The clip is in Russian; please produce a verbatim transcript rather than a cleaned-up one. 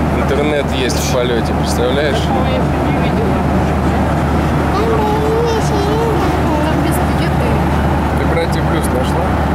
Интернет есть в полете, представляешь? Такого я еще не видела. Там без еды. Ты братья Плюс нашла?